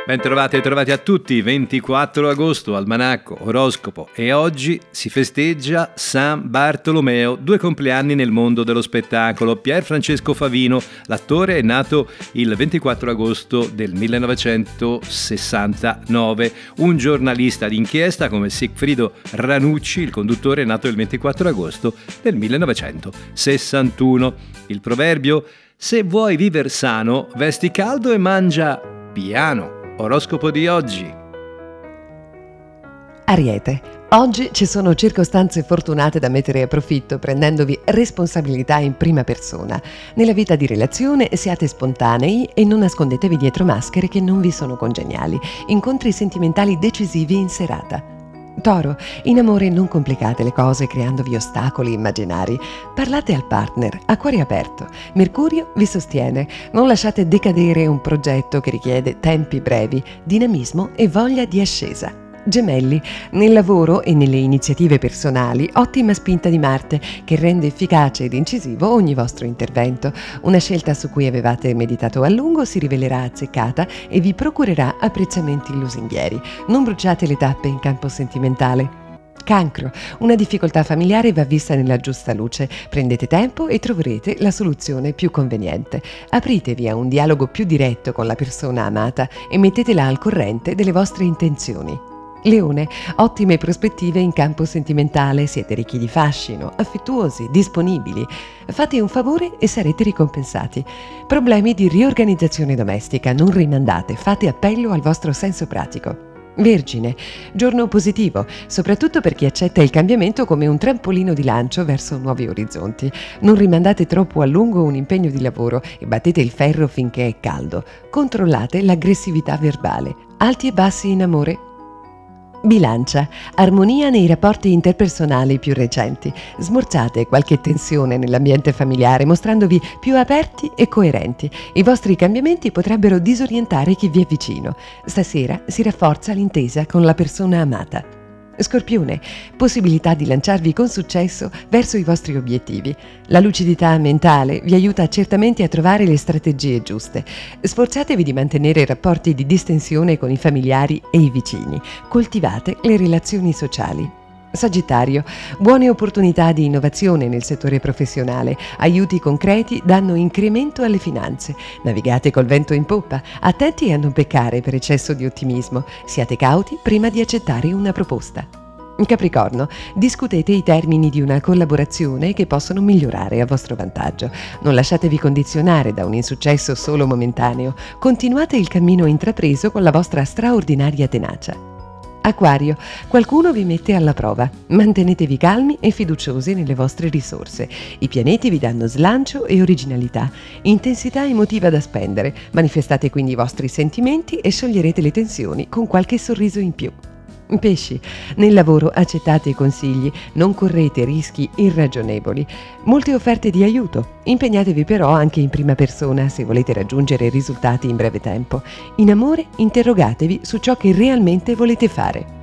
Bentrovati e trovati a tutti, 24 agosto, almanacco, oroscopo, e oggi si festeggia San Bartolomeo, 2 compleanni nel mondo dello spettacolo. Pier Francesco Favino, l'attore, è nato il 24 agosto del 1969. Un giornalista d'inchiesta come Sigfrido Ranucci, il conduttore, è nato il 24 agosto del 1961. Il proverbio: se vuoi viver sano, vesti caldo e mangia piano. Oroscopo di oggi. Ariete, oggi ci sono circostanze fortunate da mettere a profitto, prendendovi responsabilità in prima persona. Nella vita di relazione siate spontanei e non nascondetevi dietro maschere che non vi sono congeniali. Incontri sentimentali decisivi in serata. Toro, in amore non complicate le cose creandovi ostacoli immaginari. Parlate al partner a cuore aperto. Mercurio vi sostiene. Non lasciate decadere un progetto che richiede tempi brevi, dinamismo e voglia di ascesa. Gemelli, nel lavoro e nelle iniziative personali, ottima spinta di Marte che rende efficace ed incisivo ogni vostro intervento. Una scelta su cui avevate meditato a lungo si rivelerà azzeccata e vi procurerà apprezzamenti lusinghieri. Non bruciate le tappe in campo sentimentale. Cancro, una difficoltà familiare va vista nella giusta luce. Prendete tempo e troverete la soluzione più conveniente. Apritevi a un dialogo più diretto con la persona amata e mettetela al corrente delle vostre intenzioni. Leone, ottime prospettive in campo sentimentale, siete ricchi di fascino, affettuosi, disponibili. Fate un favore e sarete ricompensati. Problemi di riorganizzazione domestica, non rimandate, fate appello al vostro senso pratico. Vergine, giorno positivo, soprattutto per chi accetta il cambiamento come un trampolino di lancio verso nuovi orizzonti. Non rimandate troppo a lungo un impegno di lavoro e battete il ferro finché è caldo. Controllate l'aggressività verbale. Alti e bassi in amore. Bilancia, armonia nei rapporti interpersonali più recenti. Smorzate qualche tensione nell'ambiente familiare mostrandovi più aperti e coerenti. I vostri cambiamenti potrebbero disorientare chi vi è vicino. Stasera si rafforza l'intesa con la persona amata. Scorpione, possibilità di lanciarvi con successo verso i vostri obiettivi. La lucidità mentale vi aiuta certamente a trovare le strategie giuste. Sforzatevi di mantenere rapporti di distensione con i familiari e i vicini. Coltivate le relazioni sociali. Sagittario, buone opportunità di innovazione nel settore professionale. Aiuti concreti danno incremento alle finanze. Navigate col vento in poppa. Attenti a non peccare per eccesso di ottimismo. Siate cauti prima di accettare una proposta. Capricorno, discutete i termini di una collaborazione che possono migliorare a vostro vantaggio. Non lasciatevi condizionare da un insuccesso solo momentaneo. Continuate il cammino intrapreso con la vostra straordinaria tenacia. Acquario, qualcuno vi mette alla prova. Mantenetevi calmi e fiduciosi nelle vostre risorse. I pianeti vi danno slancio e originalità, intensità emotiva da spendere. Manifestate quindi i vostri sentimenti e scioglierete le tensioni con qualche sorriso in più. Pesci, nel lavoro accettate i consigli, non correte rischi irragionevoli. Molte offerte di aiuto. Impegnatevi però anche in prima persona se volete raggiungere risultati in breve tempo. In amore, interrogatevi su ciò che realmente volete fare.